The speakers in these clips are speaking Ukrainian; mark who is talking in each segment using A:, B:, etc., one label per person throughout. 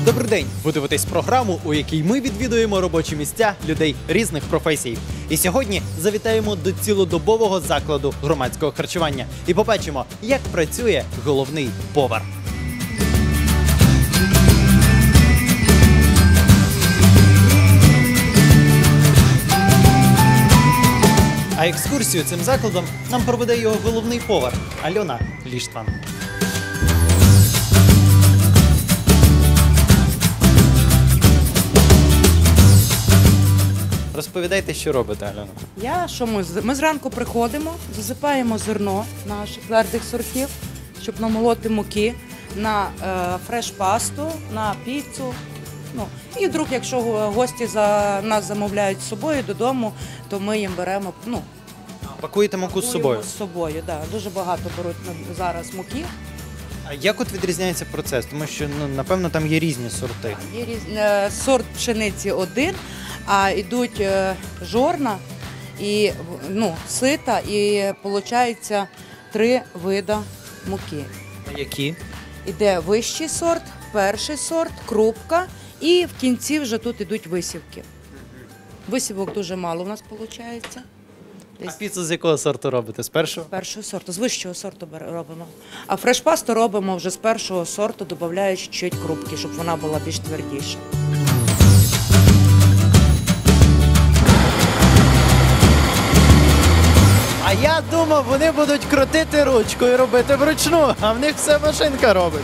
A: Добрий день! Ви дивитесь програму, у якій ми відвідуємо робочі місця людей різних професій. І сьогодні завітаємо до цілодобового закладу громадського харчування і побачимо, як працює головний повар. А екскурсію цим закладом нам проведе його головний повар Альона Ліштван. Розповідайте, що робите, Альона.
B: Ми зранку приходимо, засипаємо зерно наших твердих сортів, щоб намолоти муки на фреш-пасту, на піцу. І вдруг, якщо гості нас замовляють з собою додому, то ми їм беремо.
A: Пакуєте муку з собою?
B: З собою, так. Дуже багато беруть зараз муки.
A: А як от відрізняється процес? Тому що, напевно, там є різні сорти.
B: Є сорт пшениці один, а йдуть жорна і сита, і виходить 3 види муки.
A: А які?
B: Іде вищий сорт, перший сорт, крупка і в кінці вже тут йдуть висівки. Висівок дуже мало в нас виходить.
A: А піцу з якого сорту робите? З першого?
B: З першого сорту, з вищого сорту робимо. А фреш-пасту робимо вже з першого сорту, додаючи чуть крупки, щоб вона була більш твердіша.
A: А я думав, вони будуть крутити ручку і робити вручну, а в них все машинка робить.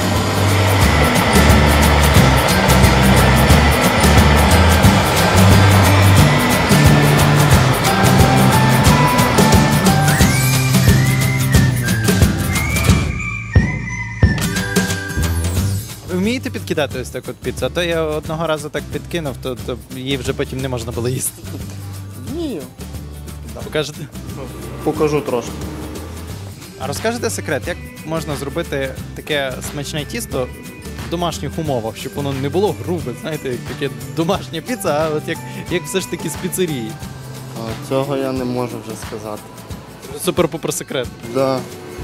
A: Ви вмієте підкидати ось так от піцу? А то я одного разу так підкинув, то її вже потім не можна було їсти.
C: Вмію.
A: Покажете?
C: Покажу трошки.
A: А розкажете секрет, як можна зробити таке смачне тісто в домашніх умовах, щоб воно не було грубе, знаєте, як таке домашня піца, а от як все ж таки з піцерії?
C: Цього я не можу вже сказати.
A: Супер-пупер секрет.
C: Да.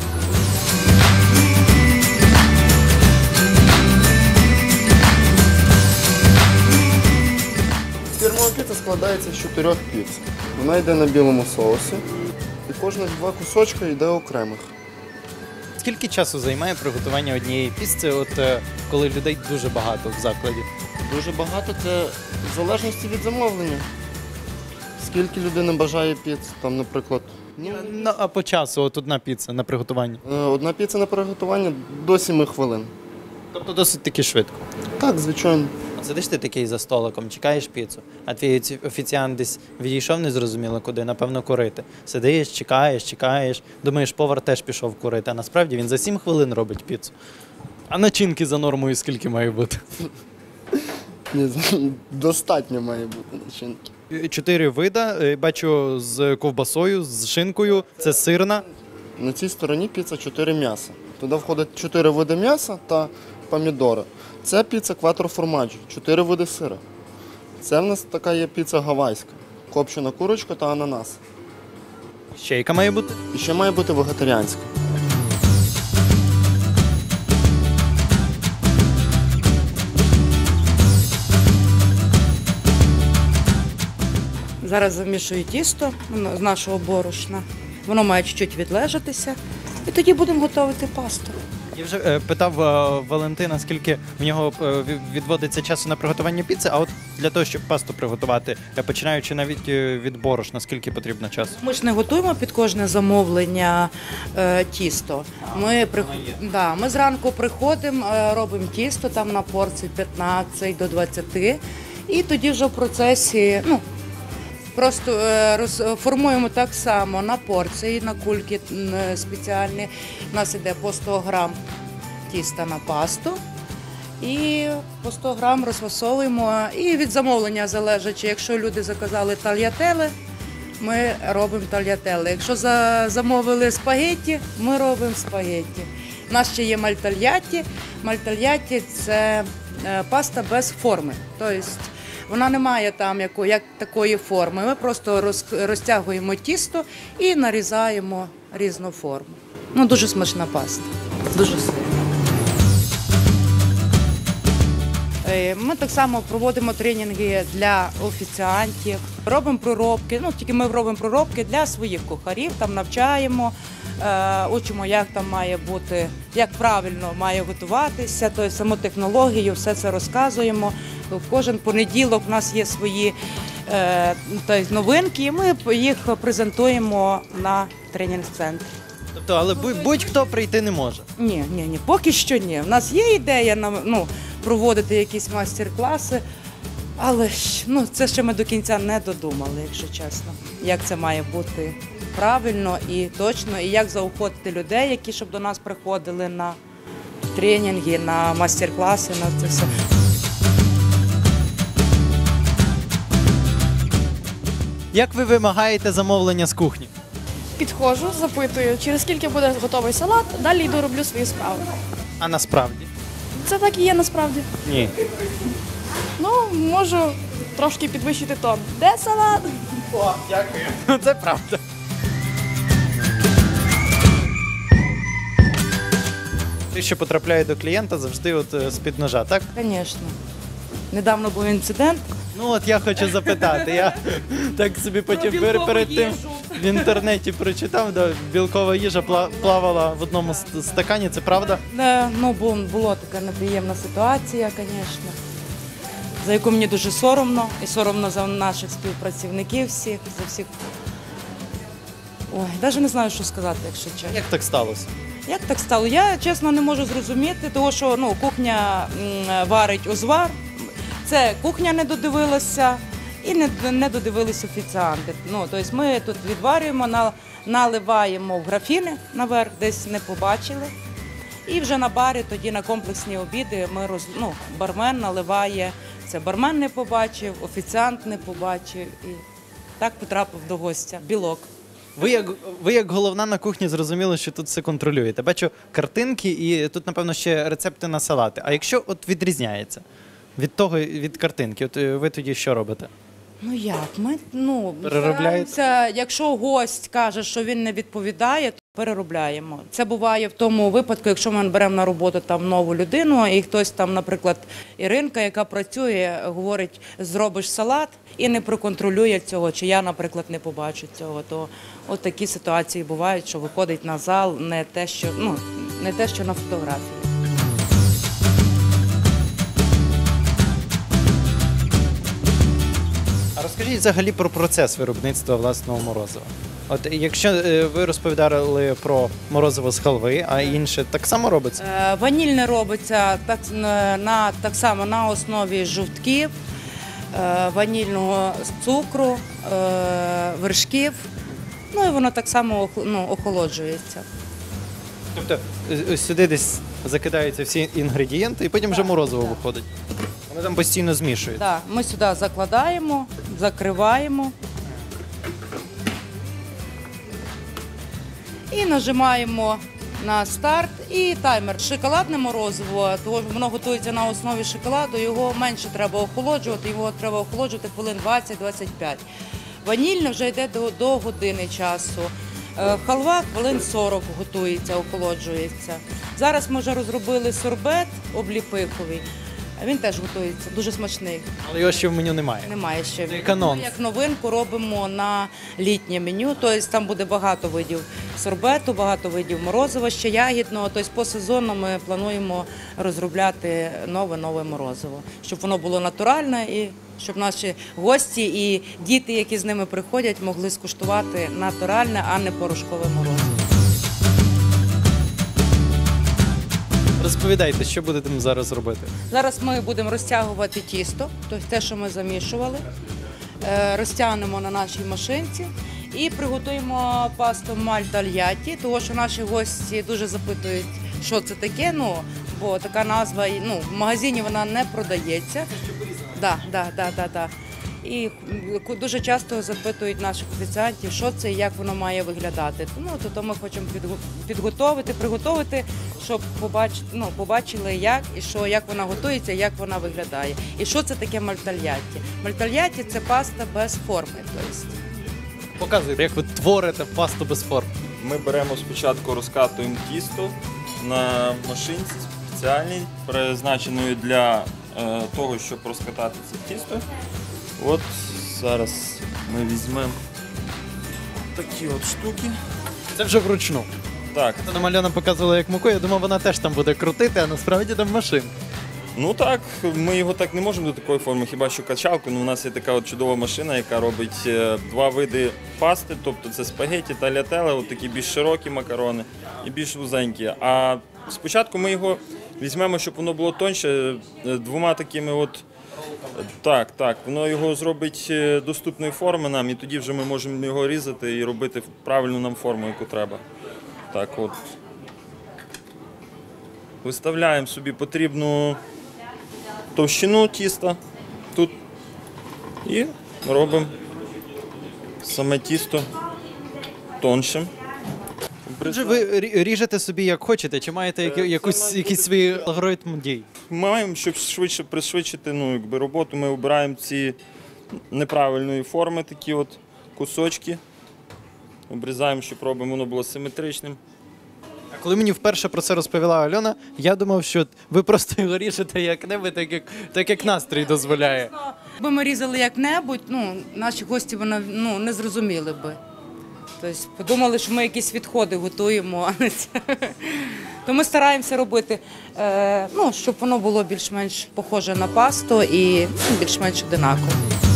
C: Фірмова піца складається з 4 піц. Вона йде на білому соусі. І кожних 2 кусочка йде окремих.
A: Скільки часу займає приготування однієї піци, коли людей дуже багато в закладі?
C: Дуже багато це в залежності від замовлення. Скільки людина бажає піц, там, наприклад.
A: А по часу одна піца на приготування?
C: Одна піца на приготування до 7 хвилин.
A: Тобто досить таки швидко?
C: Так, звичайно.
A: Сидиш ти такий за столиком, чекаєш піцу, а твій офіціант десь відійшов незрозуміло куди, напевно, курити. Сидиш, чекаєш, думаєш, повар теж пішов курити, а насправді він за 7 хвилин робить піцу. А начинки за нормою скільки має бути?
C: Достатньо має бути начинки.
A: 4 види, бачу, з ковбасою, з шинкою, це сирна.
C: На цій стороні піца 4 м'яса. Туди входить 4 види м'яса та помідори. Це піца кватро формаджі, 4 види сира. Це в нас така є піца гавайська, копчена курочка та ананас.
A: Ще яка має бути?
C: І ще має бути вегетаріанська.
B: Зараз замішую тісто з нашого борошна. Воно має чуть-чуть відлежатися. І тоді будемо готувати пасту.
A: Я вже питав Валентина, скільки в нього відводиться часу на приготування піци, а от для того, щоб пасту приготувати, починаючи навіть від борошна, скільки потрібно часу?
B: Ми ж не готуємо під кожне замовлення тісто. Ми зранку приходимо, робимо тісто там на порції 15 до 20, і тоді вже в процесі просто формуємо так само на порції, на кульки спеціальні. У нас йде по 100 грам тіста на пасту. І по 100 грам розфасовуємо. І від замовлення залежить, якщо люди заказали тальятеле, ми робимо тальятеле. Якщо замовили спагетті, ми робимо спагетті. У нас ще є мальтальятті. Мальтальятті – це паста без форми. Тобто вона не має там як такої форми. Ми просто розтягуємо тісто і нарізаємо різну форму. Дуже смачна паста, дуже сильна. Ми так само проводимо тренінги для офіціантів, робимо проробки. Ну, тільки ми робимо проробки для своїх кухарів, там навчаємо, учимо, як там має бути, як правильно має готуватися, тобто саму технологію, все це розказуємо. Кожен понеділок у нас є свої тобто, новинки, і ми їх презентуємо на тренінг-центрі.
A: Тобто, але будь-хто прийти не може.
B: Ні, поки що ні. У нас є ідея проводити якісь майстер-класи, але ж, це ще ми до кінця не додумали, якщо чесно, як це має бути правильно і точно, і як заохотити людей, які щоб до нас приходили на тренінги, на майстер-класи, на це все.
A: Як ви вимагаєте замовлення з кухні?
D: Підходжу, запитую, через скільки буде готовий салат, далі йду роблю свої справи.
A: А насправді?
D: Це так і є насправді.
A: Ні.
D: Ну, можу трошки підвищити тон. Де салат?
A: О, дякую. Це правда. Те, що потрапляє до клієнта, завжди з-під ножа, так?
B: Звісно. Недавно був інцидент.
A: Ну от я хочу запитати. Я так собі потім перед тим в інтернеті прочитав, да, білкова їжа плавала в одному стакані, це правда?
B: Була така неприємна ситуація, звісно, за яку мені дуже соромно. І соромно за наших співпрацівників всіх, за всіх. Ой, навіть не знаю, що сказати, якщо чесно.
A: Як так сталося?
B: Як так стало? Я, чесно, не можу зрозуміти, тому що кухня варить узвар. Це кухня не додивилася і не додивились офіціанти. Тобто ми тут відварюємо, наливаємо в графіни наверх, десь не побачили. І вже на барі, тоді на комплексні обіди бармен наливає. Це бармен не побачив, офіціант не побачив і так потрапив до гостя. Білок.
A: Ви як головна на кухні зрозуміли, що тут все контролюєте. Бачу картинки і тут, напевно, ще рецепти на салати. А якщо відрізняється від картинки, ви тоді що робите?
B: Ми
A: переробляєте?
B: стараємося, якщо гость каже, що він не відповідає, то переробляємо. Це буває в тому випадку, якщо ми беремо на роботу там нову людину, і хтось там, наприклад, Іринка, яка працює, говорить, зробиш салат і не проконтролює цього, чи я, наприклад, не побачу цього, то от такі ситуації бувають, що виходить на зал не те, що на фотографії.
A: А розкажіть взагалі про процес виробництва власного морозива. От якщо ви розповідали про морозиво з халви, а інше так само робиться?
B: Ванільне робиться так само на основі жовтків, ванільного цукру, вершків, і воно так само охолоджується.
A: Тобто сюди десь закидаються всі інгредієнти і потім вже морозиво виходить? Вони там постійно змішують?
B: Так, ми сюди закладаємо, закриваємо і нажимаємо на старт і таймер. Шоколадне морозиво, тому що воно готується на основі шоколаду, його менше треба охолоджувати, його треба охолоджувати хвилин 20-25. Ванільне вже йде до години часу. Халва хвилин 40 готується, охолоджується. Зараз ми вже розробили сорбет обліпиховий. Він теж готується, дуже смачний.
A: Але його ще в меню немає.
B: Немає ще.
A: Це канон.
B: Ми як новинку робимо на літнє меню, тобто там буде багато видів сорбету, багато видів морозива, ще ягідного. Тобто по сезону ми плануємо розробляти нове морозиво, щоб воно було натуральне і щоб наші гості і діти, які з ними приходять, могли скуштувати натуральне, а не порошкове морозиво.
A: Розповідайте, що будете зараз робити?
B: Зараз ми будемо розтягувати тісто, тобто те, що ми замішували, розтягнемо на нашій машинці і приготуємо пасту мальтальяті, тому що наші гості дуже запитують, що це таке, бо така назва, в магазині вона не продається. Так. І дуже часто запитують наших офіціантів, що це і як воно має виглядати. То ми хочемо приготувати, щоб побачили, як вона готується, як вона виглядає. І що це таке мальтальяті. Мальтальяті – це паста без форми.
A: Показуйте, як ви творите пасту без форм.
E: Ми беремо спочатку, розкатуємо тісто на машинці спеціальній, призначеною для того, щоб розкатати це тісто, от зараз ми візьмемо такі от штуки.
A: Це вже вручну.
E: Так,
A: Це нам Альона показувала як муку, я думав, вона теж там буде крутити, а насправді там машинка.
E: ну так, ми його так не можемо до такої форми, хіба що качалку. Ну, у нас є така от чудова машина, яка робить два види пасти, тобто це спагеті та лятеле, от такі більш широкі макарони і більш вузенькі. А спочатку ми його візьмемо, щоб воно було тоньше, двома такими от. Так, воно його зробить доступної форми нам, і тоді вже ми можемо його різати і робити правильну нам форму, яку треба. Так от. Виставляємо собі потрібну товщину тіста тут і робимо саме тісто тоншим.
A: Отже, ви ріжете собі як хочете, чи маєте якийсь свій алгоритм дій?
E: Маємо, щоб швидше пришвидшити роботу, ми обираємо ці неправильної форми, такі от кусочки. Обрізаємо, щоб воно було симетричним.
A: А коли мені вперше про це розповіла Альона, я думав, що ви просто його ріжете як-небудь, так як настрій дозволяє.
B: Якби ми різали як-небудь, наші гості не зрозуміли би. Тобто подумали, що ми якісь відходи готуємо, а не це. То ми стараємося робити, щоб воно було більш-менш похоже на пасту і більш-менш одинаково.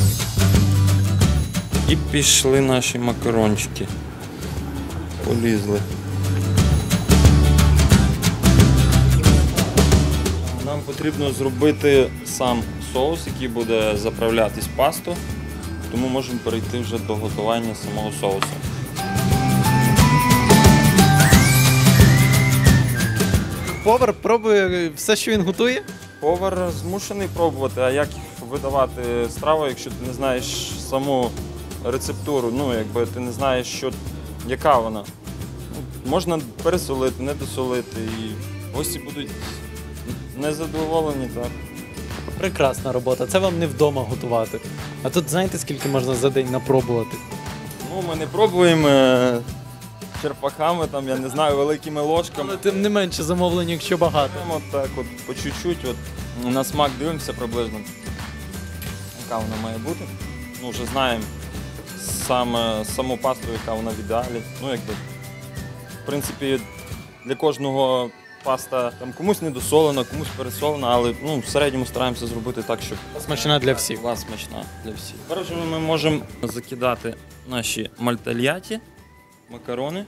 E: І пішли наші макарончики. Полізли. Нам потрібно зробити сам соус, який буде заправлятись в пасту, тому можемо перейти вже до готування самого соусу.
A: Повар пробує все, що він готує.
E: Повар змушений пробувати, а як видавати страву, якщо ти не знаєш саму рецептуру, якби ти не знаєш, яка вона. Можна пересолити, не досолити, і гості будуть незадоволені, так.
A: Прекрасна робота, це вам не вдома готувати. А тут знаєте, скільки можна за день напробувати?
E: Ми не пробуємо черпаками, я не знаю, великими ложками.
A: Але тим не менше замовлень, якщо багато.
E: От так от, по чуть-чуть, на смак дивимося приблизно, яка вона має бути. Вже знаємо саму пасту, яка вона в ідеалі. В принципі, для кожного паста комусь недосолена, комусь пересолена, але в середньому стараємося зробити так, щоб
A: Смачна для всіх.
E: була смачна для всіх. Тепер вже ми можемо закидати наші мальтальяті, макарони.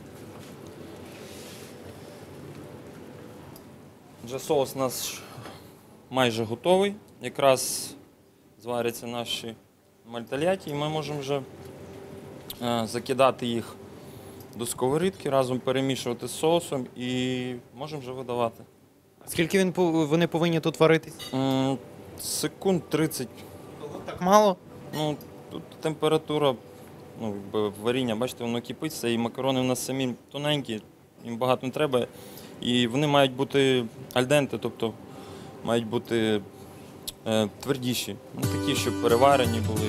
E: Вже соус у нас майже готовий. Якраз зваряться наші мальтальяті, і ми можемо вже закидати їх до сковорідки, разом перемішувати з соусом і можемо вже видавати.
A: Скільки вони повинні тут варитись?
E: Секунд 30.
A: Так мало?
E: Тут температура варіння, бачите, воно кипиться, і макарони у нас самі тоненькі, їм багато не треба. І вони мають бути альденте, тобто мають бути твердіші, такі, щоб переварені були.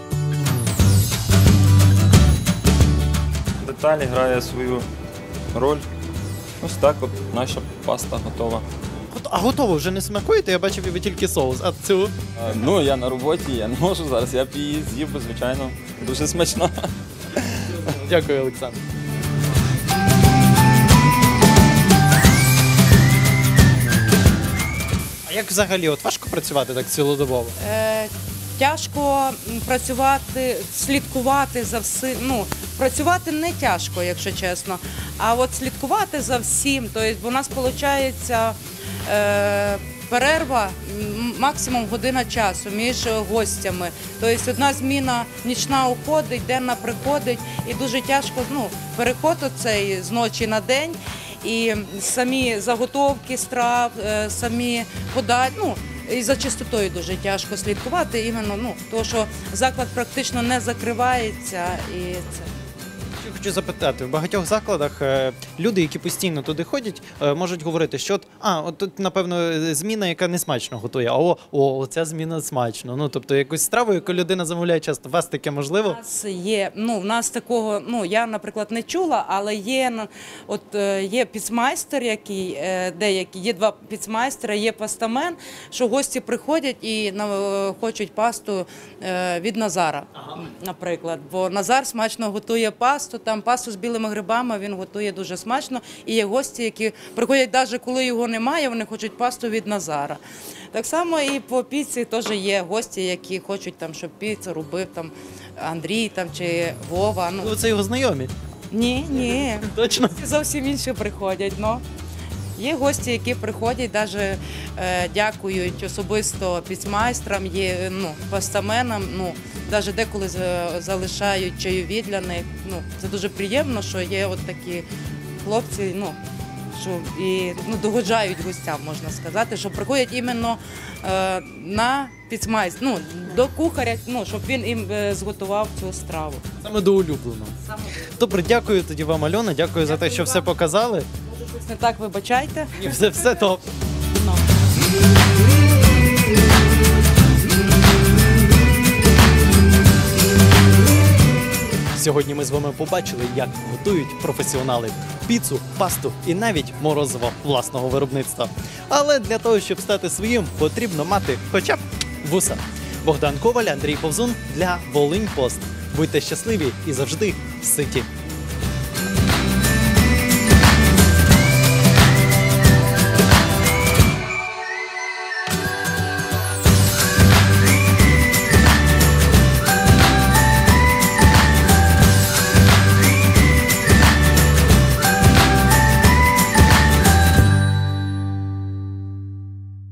E: Деталі грає свою роль. Ось так от наша паста готова.
A: А готово, вже не смакуєте? Я бачив, ви тільки соус. А цю?
E: Я на роботі, я не можу зараз, я б її з'їв, звичайно, дуже смачно.
A: Дякую, Олександр. А як взагалі, важко працювати так цілодобово?
B: Тяжко працювати, слідкувати за всім. Працювати не тяжко, якщо чесно. А от слідкувати за всім, тобто у нас виходить перерва максимум година часу між гостями. Тобто одна зміна нічна уходить, денна приходить, і дуже тяжко переход оцей з ночі на день. І самі заготовки страв, самі подачі, і за чистотою дуже тяжко слідкувати, іменно, тому що заклад практично не закривається. І це.
A: Хочу запитати, в багатьох закладах люди, які постійно туди ходять, можуть говорити, що от тут, напевно, зміна, яка не смачно готує, ця зміна смачно. Ну, тобто якусь страву, яку людина замовляє часто. У вас таке можливо?
B: У нас є, в нас такого, я, наприклад, не чула, але є, є піцмайстер, який, деякі, є два піцмайстера, є пастамен, що гості приходять і хочуть пасту від Назара, наприклад. Бо Назар смачно готує пасту, там пасту з білими грибами він готує дуже смачно. І є гості, які приходять, навіть коли його немає, вони хочуть пасту від Назара. Так само і по піці теж є гості, які хочуть, там, щоб піцу робив там, Андрій там, чи Вова.
A: Ну, це його знайомі.
B: Ні.
A: Точно.
B: Зовсім інші приходять. Є гості, які приходять, навіть дякують особисто піцмайстрам, є пастаменам, навіть деколи залишають чайові для них. Це дуже приємно, що є от такі хлопці, що і догоджають гостям, можна сказати, що приходять іменно на піцмайстра, до кухаря, щоб він їм зготував цю страву.
A: Саме до улюбленого. Добре, дякую тоді вам, Альона, дякую за те, що все показали.
B: Не так, вибачайте.
A: І все топ. Сьогодні ми з вами побачили, як готують професіонали піцу, пасту і навіть морозиво власного виробництва. Але для того, щоб стати своїм, потрібно мати хоча б вуса. Богдан Коваль, Андрій Повзун для Волинь Пост. Будьте щасливі і завжди ситі.